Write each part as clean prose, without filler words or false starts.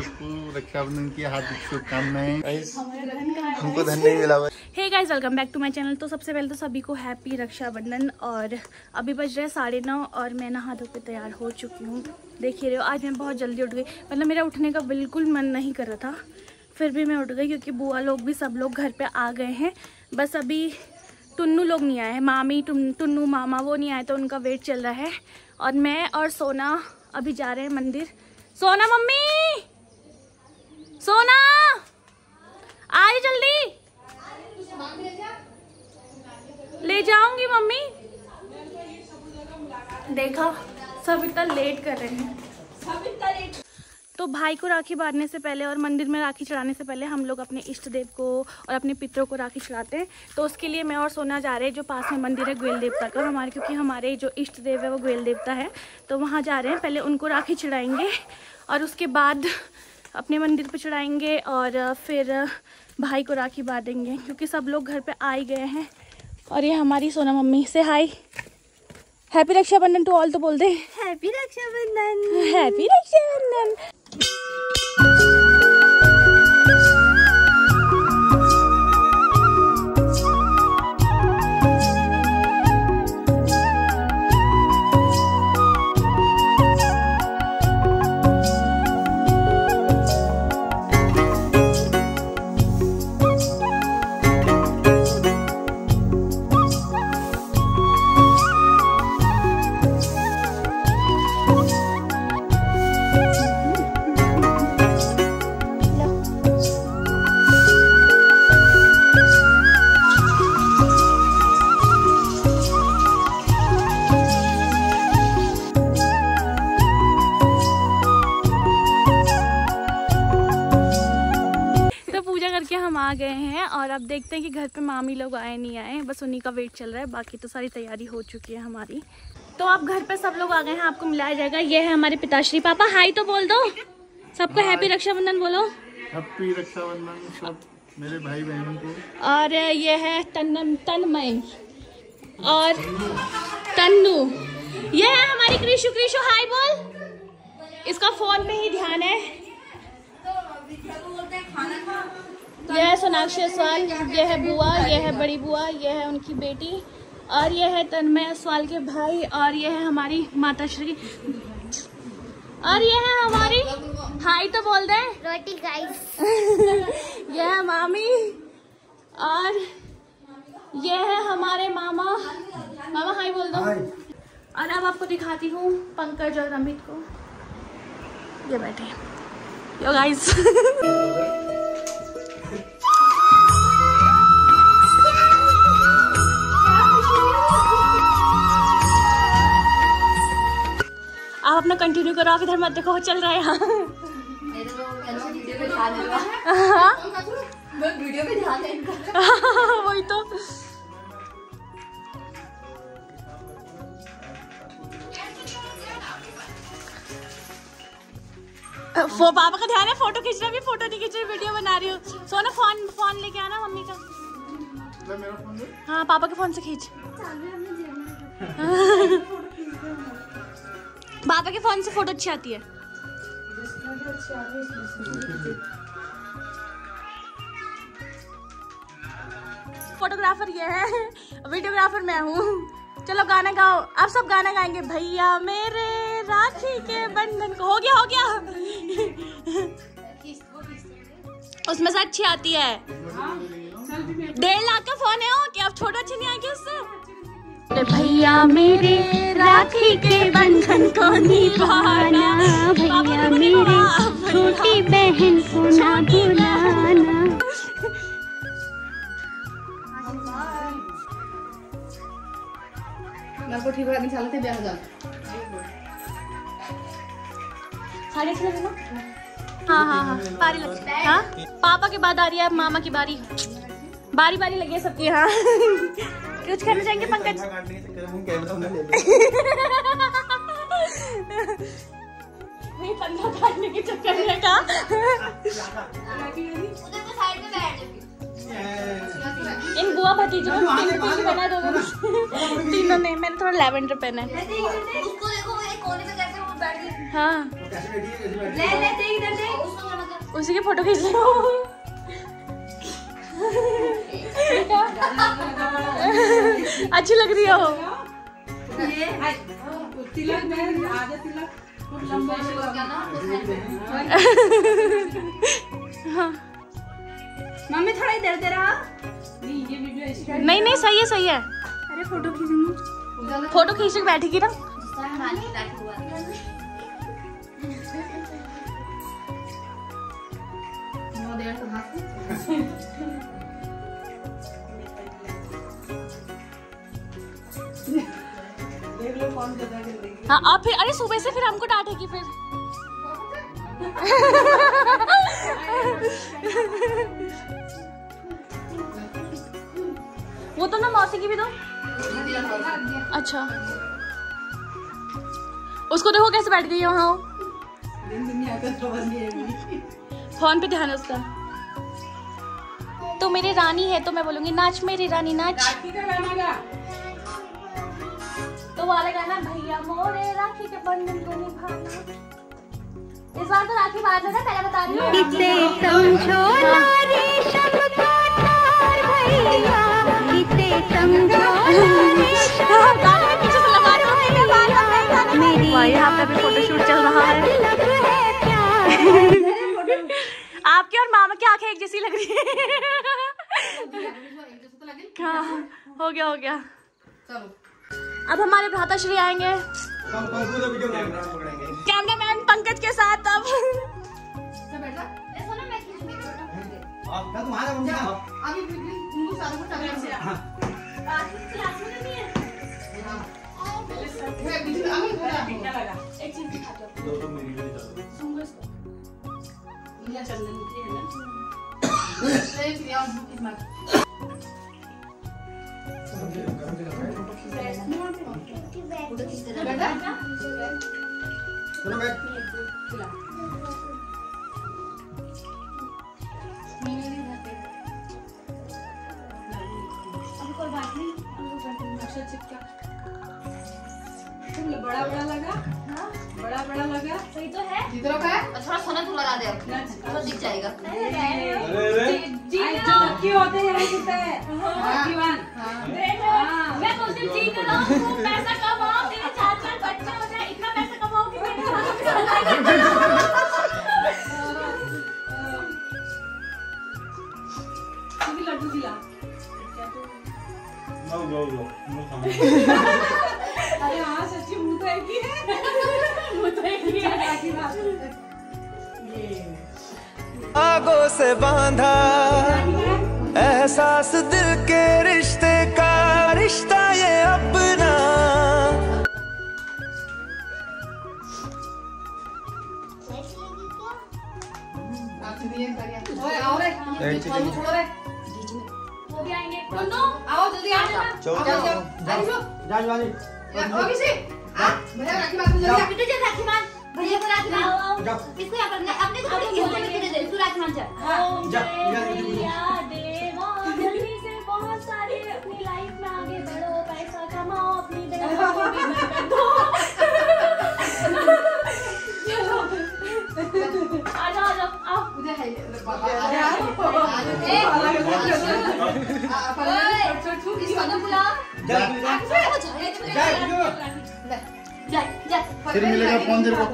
सबको रक्षाबंधन की हार्दिक शुभकामनाएं। हमको धन नहीं मिला। Hey guys, welcome back to my channel. तो सबसे पहले तो सभी को हैप्पी रक्षाबंधन। और अभी बज रहे 9:30 और मैं नहा धो के तैयार हो चुकी हूँ। देख ही रहे हो, आज मैं बहुत जल्दी उठ गई। मतलब मेरा उठने का बिल्कुल मन नहीं कर रहा था, फिर भी मैं उठ गई क्योंकि बुआ लोग भी सब लोग घर पे आ गए हैं। बस अभी टुन्नू लोग नहीं आए हैं, मामी टुन्नू मामा वो नहीं आए, तो उनका वेट चल रहा है। और मैं और सोना अभी जा रहे हैं मंदिर। सोना मम्मी, सोना आ रही जल्दी, ले जाऊंगी मम्मी। देखा सब इतना लेट कर रहे हैं, सब इतना लेट। तो भाई को राखी बांधने से पहले और मंदिर में राखी चढ़ाने से पहले हम लोग अपने इष्ट देव को और अपने पितरों को राखी चढ़ाते हैं। तो उसके लिए मैं और सोना जा रहे हैं जो पास में मंदिर है ग्वेल देवता का हमारे, क्योंकि हमारे जो इष्ट देव है वो ग्वेल देवता है। तो वहाँ जा रहे हैं, पहले उनको राखी चढ़ाएंगे और उसके बाद अपने मंदिर पर चढ़ाएंगे और फिर भाई को राखी बांधेंगे, क्योंकि सब लोग घर पर आ ही गए हैं। और ये हमारी सोना मम्मी से hi, happy Rakshabandhan to all. तो बोल दे हैप्पी रक्षाबंधन, हैप्पी रक्षाबंधन। हम आ गए हैं और अब देखते हैं कि घर पे मामी लोग आए नहीं आए, बस उन्हीं का वेट चल रहा है। बाकी तो सारी तैयारी हो चुकी है हमारी। तो अब घर पे सब लोग आ गए हैं, आपको मिलाया जाएगा। ये है हमारे पिताश्री। पापा हाय तो बोल दो सबको, हैप्पी रक्षाबंधन बोलो। हैप्पी रक्षाबंधन सब मेरे भाई बहनों को। और ये है तन्मय और तन्नू। ये है हमारी कृषु। कृषु हाय बोल, इसका फोन पे ही ध्यान है। यह है सोनाक्षी असवाल, ये है बुआ, ये है बड़ी बुआ, ये है उनकी बेटी, और ये है तन्मय असवाल के भाई, और ये है हमारी माताश्री, और ये है हमारी हाय तो बोल दे रोटी गाइस। ये है मामी और ये है हमारे मामा। मामा हाय बोल दो। और अब आपको दिखाती हूँ पंकज और अमित को, ये बैठे यो गाइस। आप अपना कंटिन्यू करो, आप इधर मत देखो, चल रहा है यहाँ। वीडियो पे ध्यान है इनका। वही तो। वो पापा का ध्यान है, फोटो खींच रहा है, फोटो नहीं खींच रही, वीडियो बना रही हूँ। सोना फोन लेके आना मम्मी का। हाँ पापा के फोन से खींच। पापा के फोन से फोटो अच्छी आती है। फोटोग्राफर ये है, वीडियोग्राफर मैं हूँ। चलो गाना गाओ, आप सब गाना गाएंगे। भैया मेरे राखी के बंधन को। हो गया उसमें से अच्छी आती है। 1.5 लाख का फोन है कि आप छोटा अच्छी नहीं आएगी उससे। भैया मेरे राखी के बंधन को निभाना, भैया मेरे छोटी बहन को ना भुलाना। को ठीक है, चलते ब्याह हो जा। साढ़े 6 है ना? हाँ बारी लगती है। हाँ पापा के बाद आ रही है अब मामा की बारी। बारी लगी है सबकी। हाँ कुछ करना चाहेंगे पंकज? पंखा काटने के चक्कर में का। इन बुआ भतीजों ने बना दोगे तीनों ने। मैंने थोड़ा लैवेंडर पहना है। उसको देखो कोने पे कैसे वो बैठ गई। हाँ उसी की फोटो खींच लो। अच्छी लग रही हो। मम्मी थोड़ा इधर दे रहा। नहीं नहीं सही है सही है। अरे फोटो खींचूंगी, फोटो खींच के बैठेगी ना। हाँ आप फिर, अरे सुबह से फिर हमको डांटेगी फिर। वो तो ना मौसी की भी दो। अच्छा उसको देखो कैसे बैठ गई है वहाँ। फोन पे ध्यान है उसका। तो मेरी रानी है तो मैं बोलूंगी नाच मेरी रानी नाच। तो वाला गाना भैया मोरे राखी के बंधन को निभाना। इस बार तो राखी बांध लेना, पहले बता रही हूँ। यहाँ पे भी फोटोशूट चल रहा है। आपकी और मामा की आंखें एक जैसी लग रही है। हाँ हो गया हो गया। अब हमारे भ्राताश्री आएंगे कैमरामैन पंकज के साथ। अब बड़ा बड़ा लगा। हाँ बड़ा बड़ा लगा। सही तो है। जितना का है थोड़ा सोना तू लगा दे, अब थोड़ा दिख जाएगा। जो लकी होते हैं कितने है। मैं बोलती हूँ जीत लो, पैसा कमाओ, तेरे 4 बच्चे हो जाए, इतना पैसा कमाओ कि मेरे लड्डू खिला। अरे हाँ सच्ची मुँह तो एक ही है। आगों से बांधा एहसास दिल के रिश्ते का, रिश्ता ये अपना। वो भी आएंगे। आओ जल्दी आओ। भैया राखी बांध जल्दी। राखी बांध भैया को राखी बांध। किसको यहाँ पर अपने थोड़ी दे तू राखी बांध। जल्दी से बहुत सारे अपनी लाइफ में आगे बढ़ो, पैसा कमाओ, अपनी बहनों को भी बरकत दो। आ जाओ आओ। फिर मिलेगा फोन तेरे को।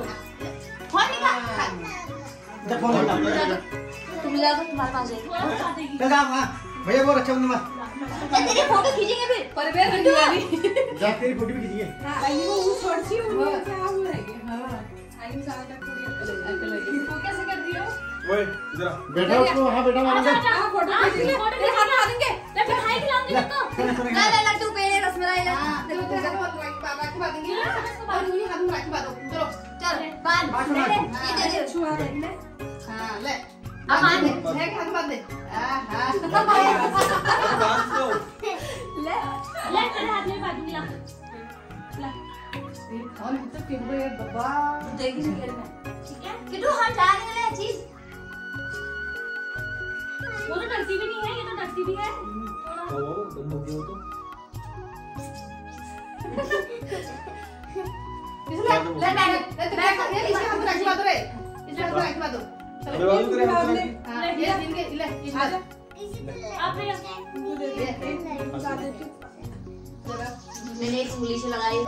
तुम ले आओ, तुम्हारे पास है। भैया वो रक्षा बंधन तेरी फोटो खींचेंगे फिर। परवेज जा तेरी फोटो भी खींचिए। वो छोटी सी क्या हो रहा है। हां आई साल तक थोड़ी अकल लगी। वो कैसे कर रही हो? ओए इधर बेटा उसको वहां बेटा मारेंगे। हां फोटो खींचेंगे, तेरे हाथ में आ देंगे। ले मिठाई खिलाऊंगी तुमको। ले ले लड्डू पेड़े रसमलाई ले। देखो तेरे को राखी बांधेंगे और मुझे हाथ में राखी बांधो। चलो चल बांध ये दे दे छुआ दे। हां ले अब बांध दे, है हाथ बांध दे। हां ले ले तेरे हाथ में बांधूंगी। ला और तो क्यों रे बाबा देखी नहीं कर मैं। ठीक है कि तू हाथ डाल ले चीज। वो तो डरती भी नहीं है, ये तो डरती भी है। ले इसके हाथ में राखी बांधो रे। इसके हाथ में राखी बांधो। मैंने एक उंगली से लगाई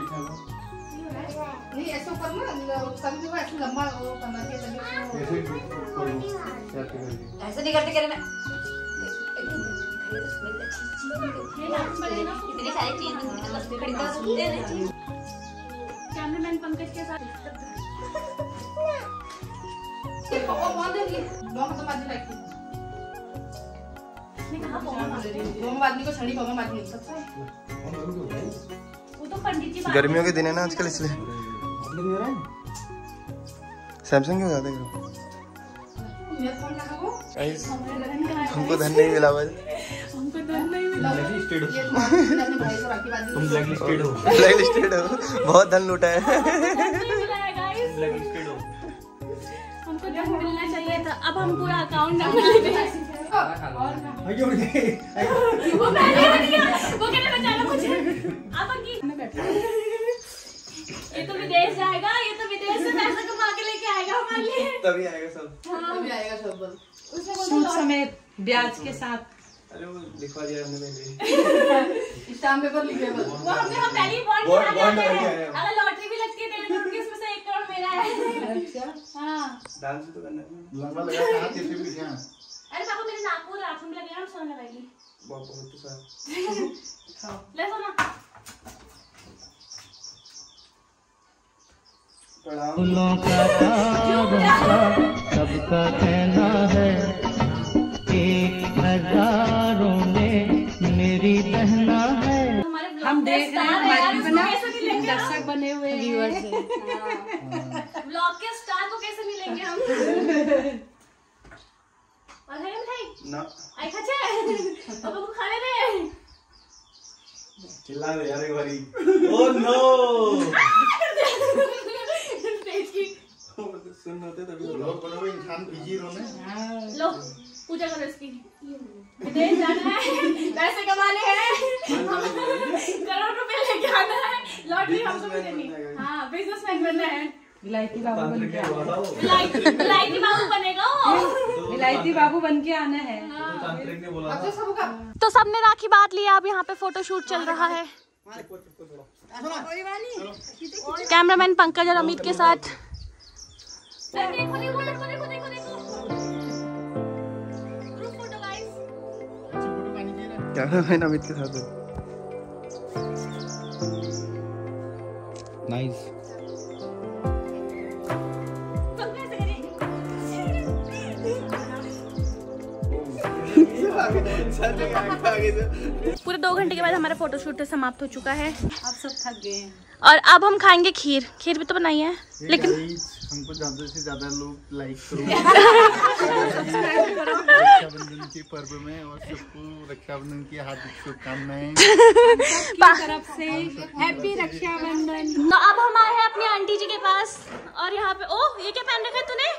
नहीं ऐसा करना तभी जो ऐसे लंबा वो करना चाहिए ऐसे नहीं करते करे ना इतनी सारी चीज कैमरामैन पंकज के साथ गर्मियों के दिन है ना आजकल, इसलिए सैमसंग क्यों ज्यादा हमको धन नहीं मिला भाई, तुम ब्लैकलिस्टेड हो, ब्लैकलिस्टेड हो, बहुत धन लूटा है। ब्लैकलिस्टेड हो। हमको धन मिलना चाहिए था, अब हम पूरा अकाउंट नंबर ले रहे हैं। वो कहने बचाना मुझे। अब ये तो विदेश जाएगा, ये तो विदेश से पैसा कमा के लेके आएगा हमारे लिए। तभी आएगा सब, तभी आएगा सब। सूद समेत ब्याज के साथ। अरे वो लिखवा दिया हमने पहले, स्टाम्प पेपर लिखे वो हमने हम पहले ही बॉन्ड बॉन्ड करा करके दिया आए है। हैं। अगर लॉटरी भी लगती है 1.5 करोड़ की, उसमें से 1 करोड़ मेरा है। अच्छा हाँ। डांस तो करना है, लंबा लगा कहाँ तेरे भी क्या? अरे पापा मेरे नाक को रात में लगेगा, हम सोने लगाएगी। बहुत तो सारा ले सोना। फूलों का सबका कहना है, 1000 में मेरी बहना है। हम देख रहे हैं हमारी दर्शक बने हुए व्यूअर्स हैं। ब्लॉग के स्टार को कैसे मिलेंगे हम? और है मिठाई ना, आई खचे पापा को खाने दे। चिल्ला दे यार एक बारी। ओह नो, सुन होते तभी लोग बोलो इंसान बिजी रोने। लो पूजा करो इसकी। विदेश जाना है, पैसे कमाने हैं, करोड़ रुपए लेके आना है, लॉटरी हमको भी देनी। हाँ, बिजनेसमैन बनना है। विलायती बाबू बन के विलायती बाबू बनेगा वो। विलायती बाबू बन के आना है। तांत्रिक ने बोला अब तो सबका तो सबने राखी बांध लिया, अब यहाँ पे फोटो शूट चल रहा है। कैमरामैन पंकज और अमित के साथ। देखो देखो देखो देखो देखो देखो group photo guys. Cameraman Amit के साथ। नाइस। पूरे 2 घंटे के बाद हमारा फोटोशूट समाप्त हो चुका है। अब सब थक गए हैं। और अब हम खाएंगे खीर। खीर भी तो बनाई है, लेकिन हमको ज्यादा से ज्यादा लोग लाइक करो रक्षाबंधन के पर्व में, और सबको रक्षाबंधन की हार्दिक शुभकामनाएं। तरफ से हैप्पी रक्षाबंधन। तो अब हम आए हैं अपनी आंटी जी के पास, और यहाँ पे ओह ये क्या पहन रखा है तूने?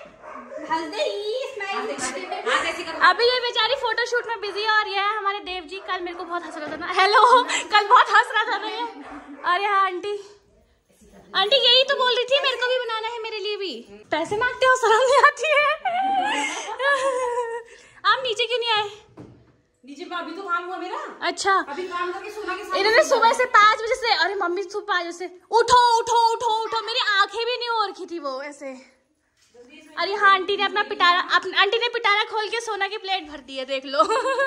अभी ये बेचारी फोटोशूट में बिजी है, और ये है हमारे देव जी। कल मेरे को बहुत हंस रहा था ना, हेलो, कल बहुत हंस रहा था ना ये। और यहाँ आंटी, आंटी यही तो बोल रही थी मेरे को भी बनाना है, मेरे लिए भी। पैसे मांगते हो, शर्म नहीं आती है? आप नीचे क्यों नहीं आए? नीचे अभी तो काम हुआ मेरा। अच्छा, अभी काम करके सोना के साथ इन्होंने सुबह से 5 बजे से, अरे मम्मी सुबह 5 बजे से उठो उठो उठो उठो, मेरी आंखें भी नहीं हो रखी थी वो ऐसे। अरे हाँ, आंटी ने अपना पिटारा, आंटी ने पिटारा खोल के सोना की प्लेट भर दी है, देख लो।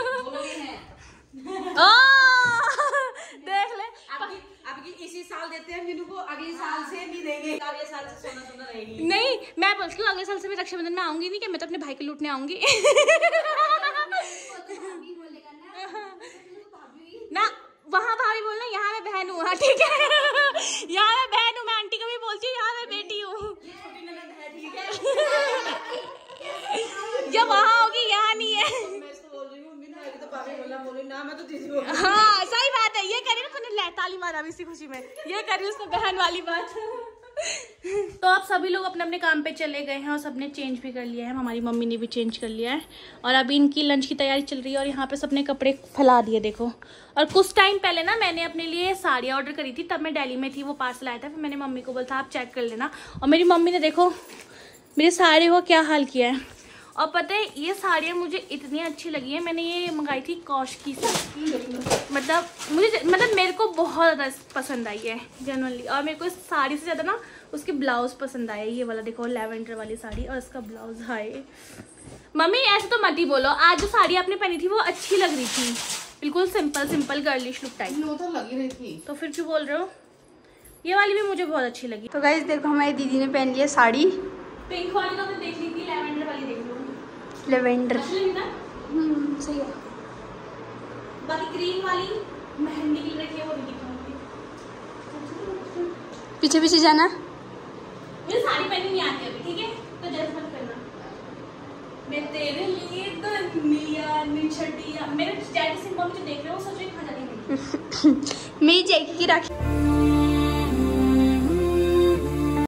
देख ले, अब इसी साल देते हैं मीनू को, अगले साल से नहीं देंगे। अगले साल से सोना सोना रहेगी। नहीं मैं बोलती हूँ अगले साल से मैं रक्षाबंधन में आऊंगी नहीं, कि मैं तो अपने भाई के लूटने आऊंगी। ना वहाँ भाभी बोलना, यहाँ मैं बहन हूँ। हाँ ठीक है, यहाँ मैं बहन हूँ, मैं आंटी को भी बोलती हूँ यहाँ मैं बेटी हूँ। जब वहाँ होगी यहाँ नहीं है। हाँ सही बात है, ये करी ना तूने, ताली मारा भी इसी खुशी में, ये करी उसने बहन वाली बात। तो अब सभी लोग अपने अपने काम पे चले गए हैं, और सबने चेंज भी कर लिया है। हमारी मम्मी ने भी चेंज कर लिया है, और अभी इनकी लंच की तैयारी चल रही है। और यहाँ पे सबने कपड़े फैला दिए, देखो। और कुछ टाइम पहले ना मैंने अपने लिए साड़ियाँ ऑर्डर करी थी, तब मैं दिल्ली में थी, वो पार्सल आया था। फिर मैंने मम्मी को बोला था आप चेक कर लेना, और मेरी मम्मी ने देखो मेरी साड़ी को क्या हाल किया है। और पता है ये साड़ियाँ मुझे इतनी अच्छी लगी है, मैंने ये मंगाई थी कौशकी से। मतलब मेरे को बहुत ज़्यादा पसंद आई है जनरली। और मेरे को इस साड़ी से ज़्यादा ना उसके ब्लाउज पसंद आया। ये वाला देखो लैवेंडर वाली साड़ी और इसका ब्लाउज है। मम्मी ऐसे तो मत ही बोलो, आज जो साड़ी आपने पहनी थी वो अच्छी लग रही थी, बिल्कुल सिंपल गर्लिश लुक टाइप। वो तो लगी रही थी। तो फिर क्यों बोल रहे हो? ये वाली भी मुझे बहुत अच्छी लगी। तो गाइस देखो हमारी दीदी ने पहन लिया साड़ी। पिंक वाली तो मैं देख ली थी, लैवेंडर वाली देख लो। लेवेंडर सही है। बाकी ग्रीन वाली मेहंदी की रखी है वो भी दिखाऊंगी। पीछे पीछे जाना। मुझे साड़ी पहननी नहीं आती अभी, ठीक है? तो जज मत करना। मैं तेरे लिए दुनिया निछटिया। मेरे जैकी सिंह मुझे देख रहे हो, सोच रहे कहाँ जा रही है। मेरी जैकी की राखी।